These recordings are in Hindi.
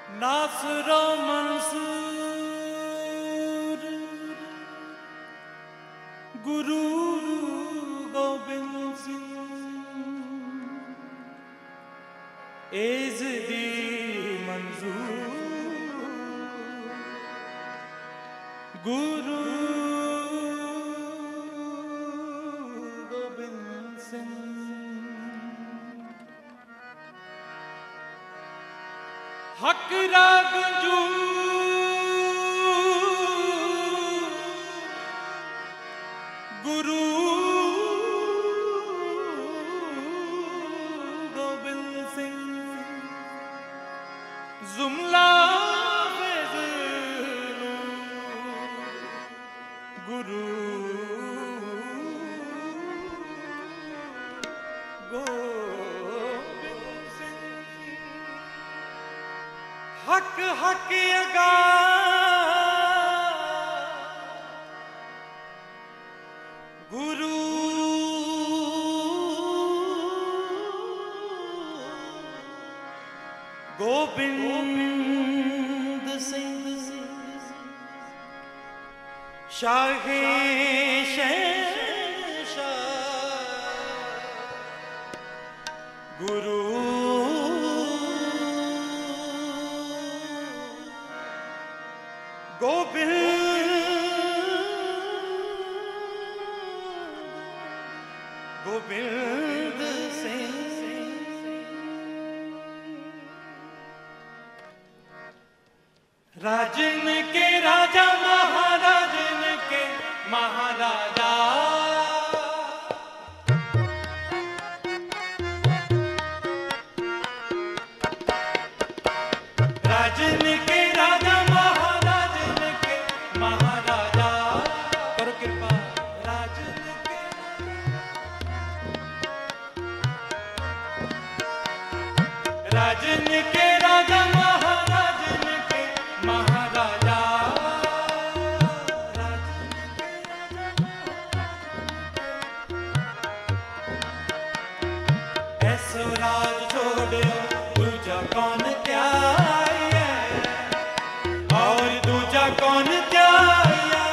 नासरा मंसूर गुरु गोबिंद सिंह एज़दी मंजूर गुरु गोबिंद सिंह हक रागजू गुरु गोबिंद सिंह जुमला गुरु हक हक अगा गुरु गोबिंद सिंह शाहे गुरु गोबिंद सिंह राजन के राजा महाराजन के महाराजा राजन के राजा महाराजन के महाराजा करो कृपा राजन के राजन के राजा महाराजन के महाराजा ऐसो राज छोड़ो दूजा कौन त्याई है और दूजा कौन त्याई है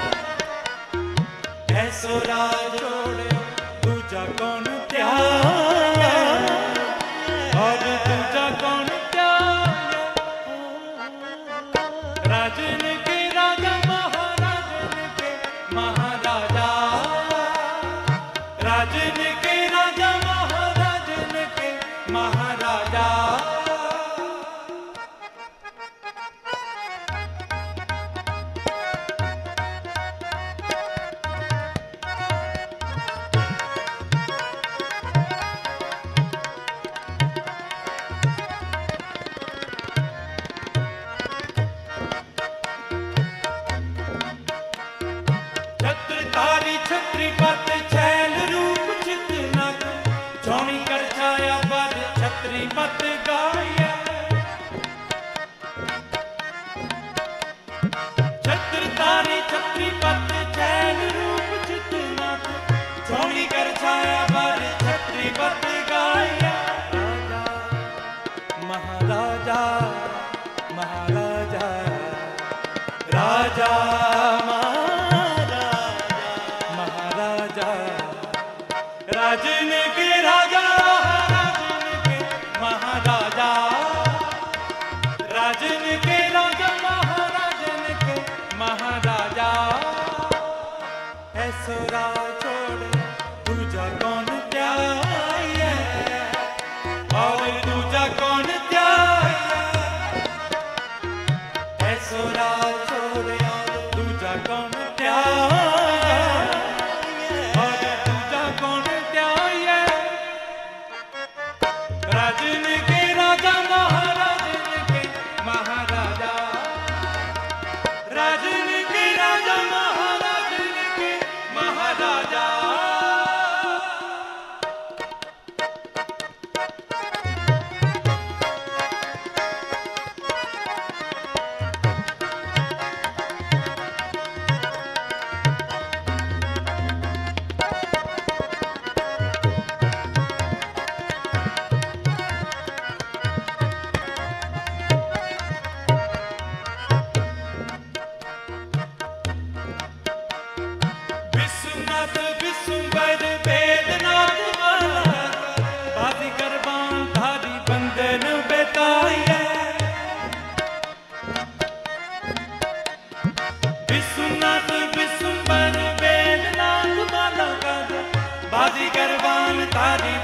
ऐसो राज छोड़ो दूजा कौन त्याई है और दूजा कौन त्याई राजन के राजा महाराजन के महाराजा राजन के राजा महाराजन के महाराजा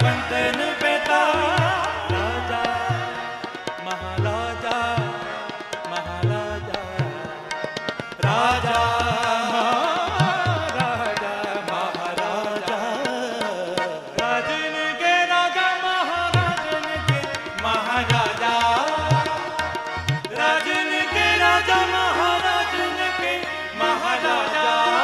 बंधन बेटा राजा महाराजा महाराजा राजा महाराजा महाराजा राजन के राजा महाराजन के महाराजा राजन के राजा महाराजन के महाराजा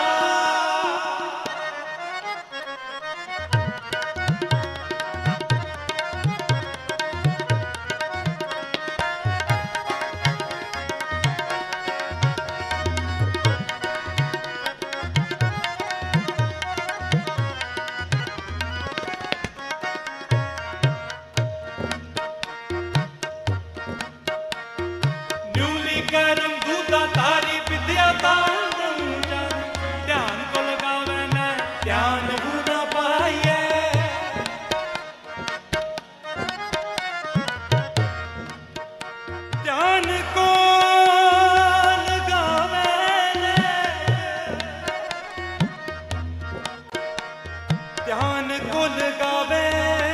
करम दूता तारी विद्या तांडम ध्यान को लगावे न ध्यान ना पाइए ध्यान को लगावे न ध्यान को लगावे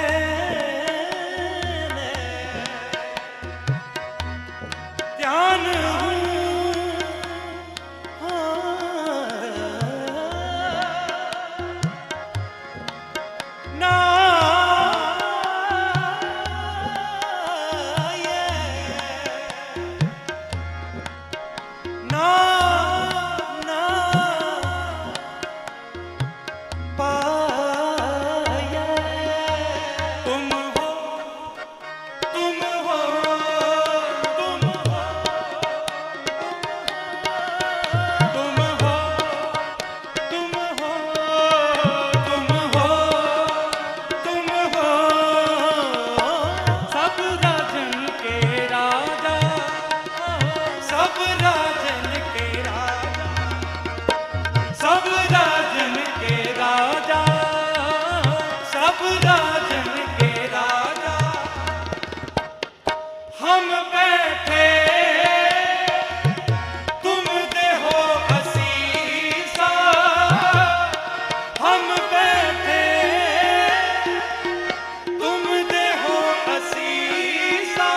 ध्यान ना ना ना पाया तुम हो तुम हो तुम हो तुम हो तुम हो तुम हो तुम हो सब राजन के राजा सब राजन के राजा सब राजन के राजा सब राजन के राजा हम बैठे तुम दे हो असीसा हम बैठे तुम दे हो असीसा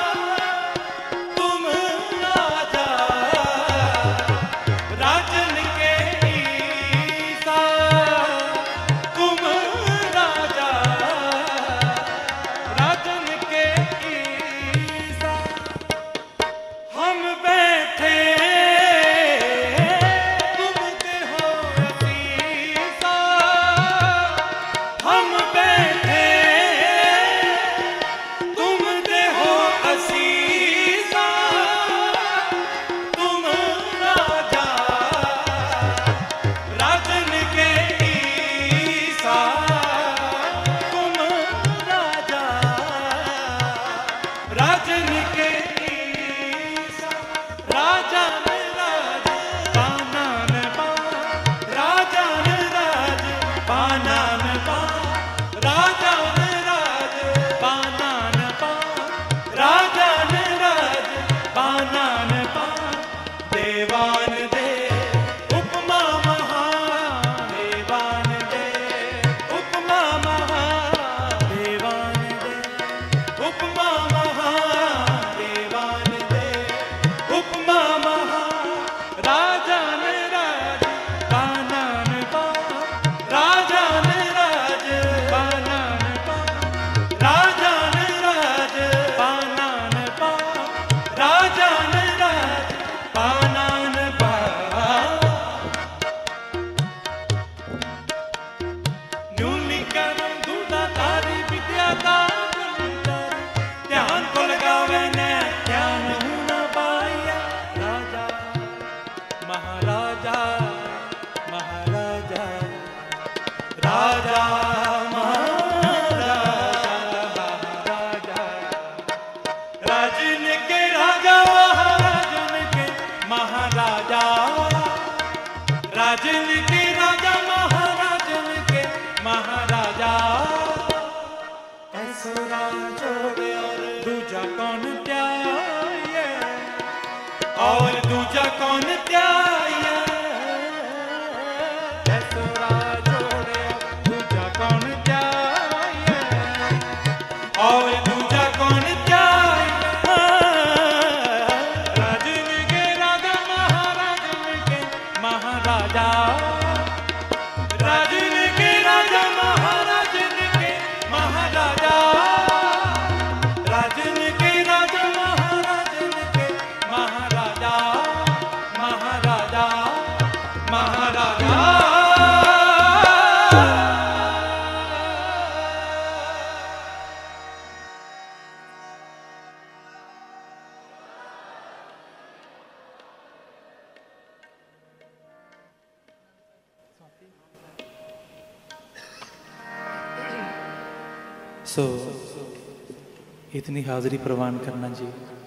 तुम राजा राजन के ईसा तुम राजा राजन के ईसा हम बैठे तुम दे हो असीसा हम बैठे तुम दे हो असीसा तुम राजा राजन के ईसा तुम राजा राजन के ईसा राजा ने राज पाना ने पा राजा ने राज पाना ने पा राजा ने राज पाना ने पा राजा ने राज पाना ने पा देवान दे उपमा महा देवान दे उपमा महा देवान दे उपमा महा देवान दे उपमा महा राजा ने राज पाना ने पा राजा ने राज पाना ने पा राजा ने राज पाना ने पा राजा ने राज पाना ने पा न्यूनी करम दूधा तारी विद्या ध्यान को लगावे ने ध्यान न पाया राजा महाराजा महाराजा राजा महाराजा महाराजा राजन के राजा महाराजन के महाराजा राजन के राजा महाराजन के महाराजा ऐसोरा छोड़े और दूजा कौन त्याया और दूजा कौन त्याया ऐसोरा छोड़े और दूजा कौन त्याया सो इतनी हाज़री प्रवान करना जी।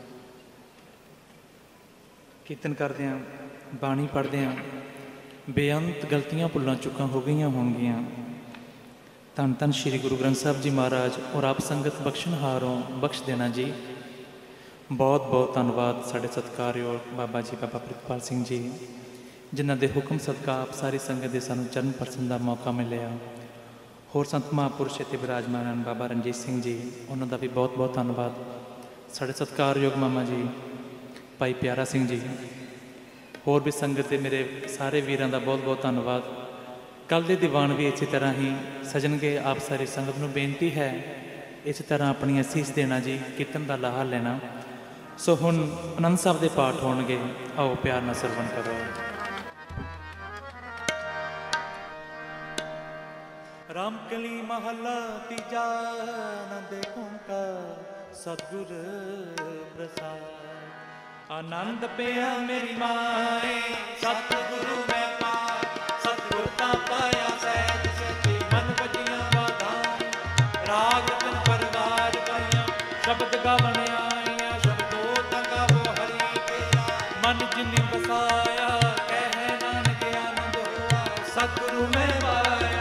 कीर्तन करते हैं, बाणी पढ़ते हैं, बेअंत गलतियां भुल्लां चुकां हो गई होंगियां। धन धन श्री गुरु ग्रंथ साहब जी महाराज और आप संगत बख्शनहारों बख्श देना जी। बहुत बहुत धन्यवाद साढ़े सत्कारयोग बाबा जी बाबा प्रितपाल सिंह जी, जिन्हों के हुक्म सदका आप सारी संगत के सानू चरण परसन का मौका मिलिया। होर संत महापुरुष इत्थे विराजमान बाबा रणजीत सिंह जी, उन्होंने भी बहुत बहुत धन्यवाद। साढ़े सत्कारयोग मामा जी भाई प्यारा सिंह जी, होर भी संगत के मेरे सारे वीरों का बहुत बहुत धन्यवाद। कल के दीवान भी इसी तरह ही सजनगे। आप सारी संगत को बेनती है इस तरह अपनी असीस देना जी, कीर्तन का लाहा लेना। सो हुण आनंद साहब के पाठ होणगे, आओ प्यार नाल सरवण करो। रामकली महला तीजा आनंद ओंकार सतगुर प्रसाद। आनंद पिया मेरी माए सतगुरु मैं पाए, सतगुर ता पाया सहज सची मन बजिया वाधान। राग तन परवार पाइया शब्द गावन आइया, शब्दो तंगा वो हरि केरा मन जिनि बसाया। कह नानक आनंद हुआ सतगुरु मैं पाया।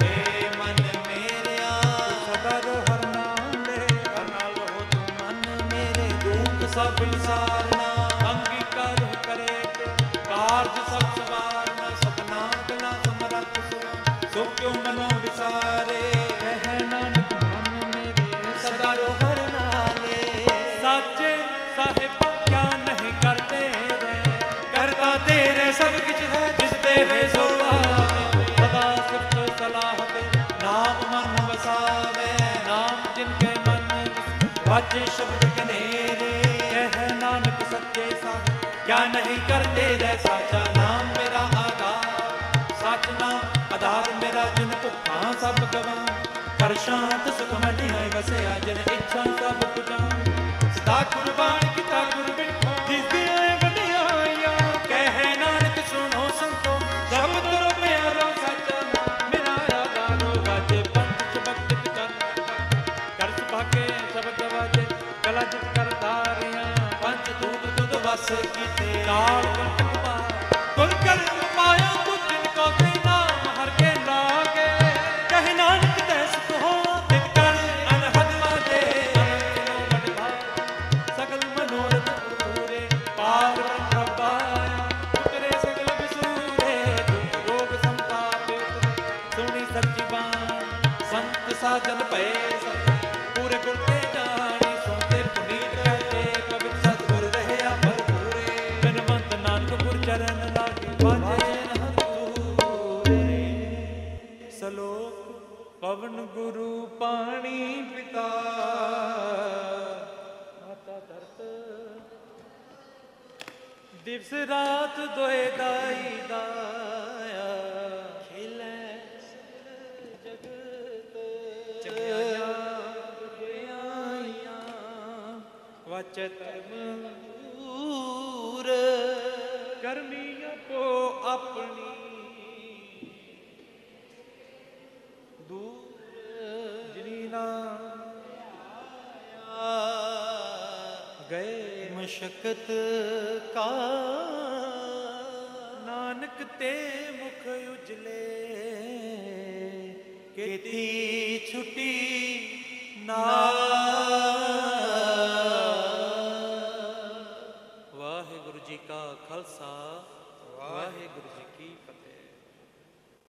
सब विसारना अंगीकार करे कार्य सब सवारना। सपना गला समरथ सो क्यों मनो विसारे। कह नानक मन मेरे सदा रोहर नाले। साचे साहिब क्या नहीं करते रे, करता तेरे सब कुछ है जिस दे है सो आवे। सदा सिफ्त सलाह दे नाम मन वसावे। नाम जिनके मन वाजे शब्द कनेरे। नानक सच्चे साहिब क्या नहीं करते रे। साचा नाम मेरा आधार, सच नाम आधार मेरा। जिन भुखा सब गवा कर शांत सुख मनी वसया। जिन इच्छा सब पुजा सदा कुर्बान किता गुर बिन जिस दिया वडियाया। कह नानक सुनो संतो सब तुर प्यारो। साचा मेरा आधारो वाजे पंथ चबक कर कर सुभागे शब्द वाजे गला जित कर धारिया। दूध दूध बस कीते लाल कंटक पा तुल कर पाया। तू जिनको भी नाम हर के लागे। कह नानक तै सुख हो तिन कर अनहद वाजे। सकल मनोरथ पूरे पार ब्रह्म पाया। उतरे सगल विसूरे दुख रोग संताप सुनी सच्ची बाण। संत साजन भय पूरे गुर ते जानी सोते पुनीत कहते पवित्र चरण लागे बाजे पूरे। सलोक पवन गुरु पानी पिता माता धरत। दिवस रात दोए दाई दाया। खेले जगत चंगियां वचत मूर। गर्मियों को अपनी दूर जिना गए मशक्कत का। नानक ते मुख उजले केती छुट्टी ना। वाहिगुरु जी का खालसा वाहिगुरु जी की फतेह।